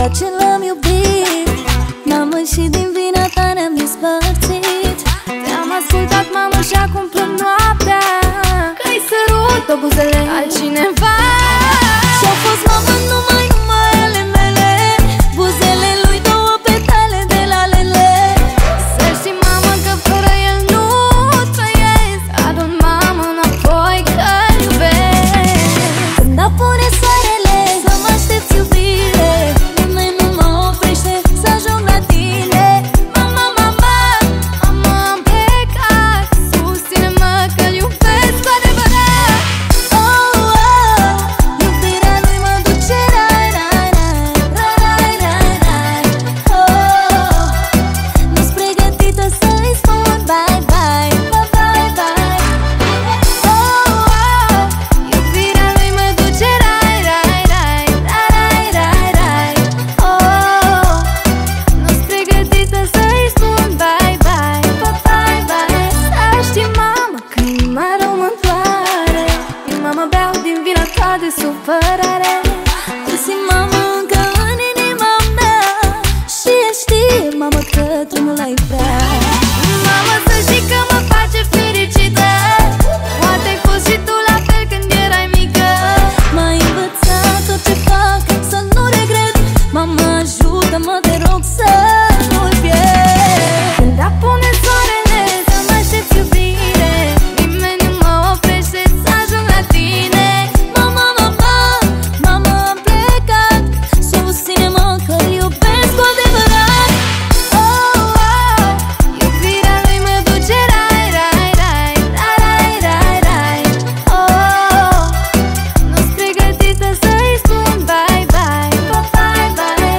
ceea ce l-am iubit. Mamă, și din vina ta ne-am despărțit. Te-am ascultat, mamă, și acum plâng noaptea că-i sărut pe buzele altcineva. Și-a fost, mamă, numai ale mele, buzele lui două petale de lalele. Să știi, mamă, că fără el nu trăiesc. Adun, mamă, înapoi că-l iubesc. Când apune soarele, să mă aștepți, iubire, nimeni nu mă oprește să ajung la tine. Mama, mama, mama, am plecat, susține-mă că-l iubesc cu adevărat. Oh, oh, iubirea lui mă duce rai, rai, rai, rai, rai, rai. Oh, nu-s pregătită să-i spun bye, bye, bye, bye, bye. Oh, oh, iubirea lui mă duce rai, rai, rai, rai, rai, rai. Oh, nu-s pregătită să-i spun bye, bye, bye, bye, bye. Să știi, mamă, că inima rău mă-ntoare. Inima mă beau din vina ta de supărare. Tu simt, mamă, încă în inima mea și el știe, mamă, că tu nu l-ai vrea. Mamă, să știi că mă face fericită. Poate ai fost și tu la fel când erai mică. M-ai învățat tot ce fac să nu regret. Mamă, ajută-mă, te rog, să nu-l pierd. Când apune soarele, să mă aștepți, iubire, nimeni nu mă oprește să ajung la tine. Mama, mama, mama, am plecat, susține-mă că-l iubesc cu adevărat. Oh, oh, iubirea lui mă duce rai, rai, rai, rai, rai, rai. Oh, nu-s pregătită să-i spun bye, bye, bye, bye, bye.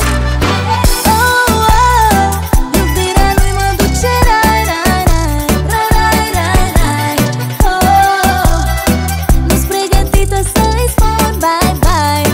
Oh, oh, iubirea lui mă duce rai, rai, rai, rai, rai, rai. Oh, nu-s pregătită să-i spun bye, bye.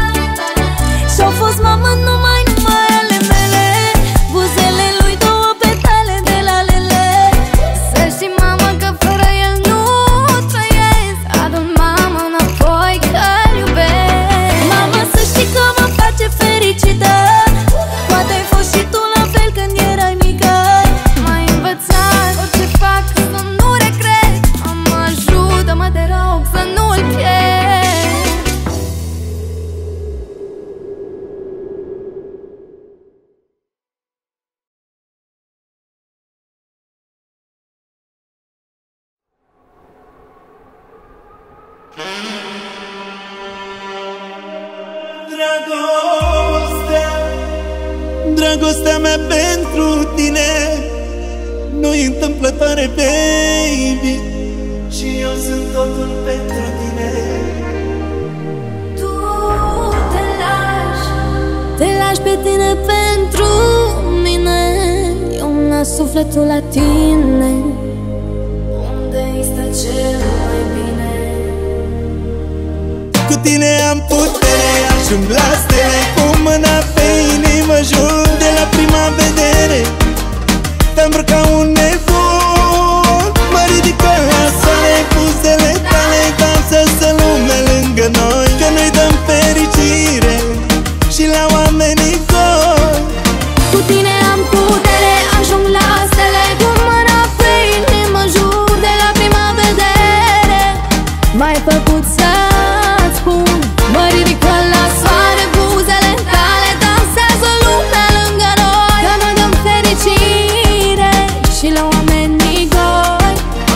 Și-au fost, mamă, numai ale mele, buzele lui două petale de lalele. Să știi, mamă, că fără el nu trăiesc. Adun, mamă, înapoi că-l iubesc. Mamă, să știi că mă face fericită. Poate ai fost și tu la fel când erai mică. M-ai învățat tot ce fac să nu regret. Mamă, ajută-mă, te rog, să nu-l pierd. Dragostea mea pentru tine nu-i întâmplătoare, baby, și eu sunt totul pentru tine. Tu te lași pe tine pentru mine. Eu las sufletul la tine, unde-i stă cel mai bine. Cu tine am putere, ajung la stele, cu mâna pe inimă jur de la prima vedere. Te-am îmbrăcat un nebun, mă ridică la soare, buzele tale dansează lume lângă noi, că noi dăm fericire și la oamenii goi. Cu tine am putere, ajung la stele, cu mâna pe inimă jur de la prima vedere. M-ai făcut să-ți spun, mă ridică la soare, buzele tale dansează lumea lângă noi, că noi dăm fericire și la oamenii goi.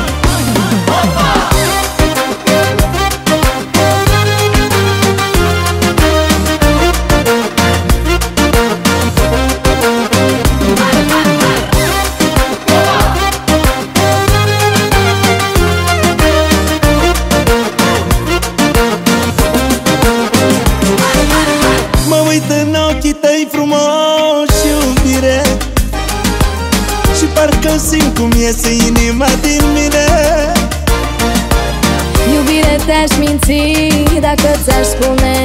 Mă uit în ochii tăi frumoși, iubire, și parcă simt cum iese inima din mine. Iubire, te-aș minți dacă ți-aș spune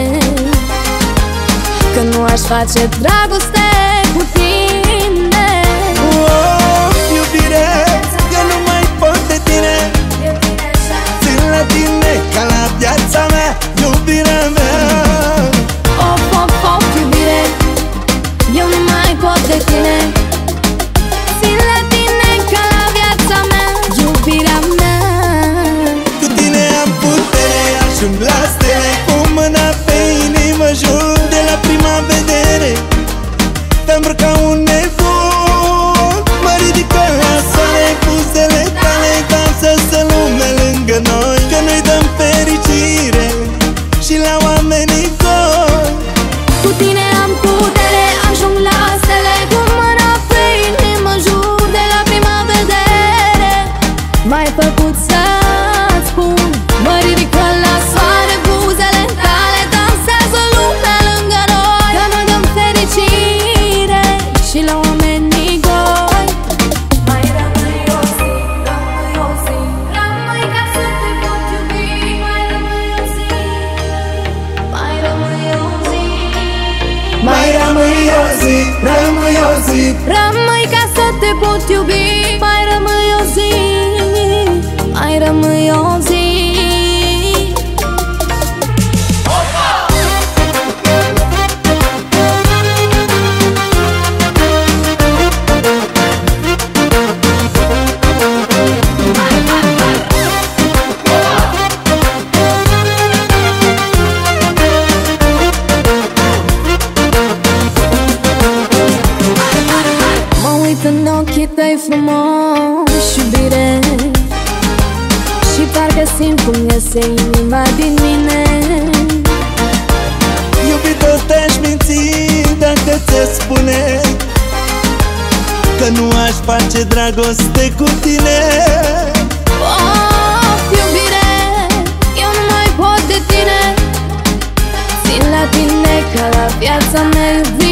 că nu aș face dragoste cu tine. Oh, iubire, eu nu mai pot de tine. Țin la tine ca la viața mea, iubirea mea. Of, of, of, iubire, îmbrăc ca un nebun. Mă ridic la soare, buzele tale dansează lumea lângă noi, că noi dăm fericire și la oamenii goi. Cu tine am putere, ajung la stele, cu mâna pe inimă jur de la prima vedere. M-ai făcut să-ți spun, mă ridic la soare, buzele tale dansează lumea lângă noi, că noi dăm fericire și la oamenii goi. Mai rămâi o zi, rămâi o zi, rămâi ca să te pot iubi. Mai rămâi o zi, mai rămâi o zi, Mai rămâi o zi, rămâi o zi, rămâi ca să te pot iubi. Mai rămâi o zi, mai rămâi o zi. Mă uit în ochii tăi frumoși, iubire, și parcă simt cum iese inima din mine. iubito, te-aș minți dacă ți-aș spune că nu aș face dragoste cu tine. Of, iubire, eu nu mai pot de tine, țin la tine ca la viața mea, iubire.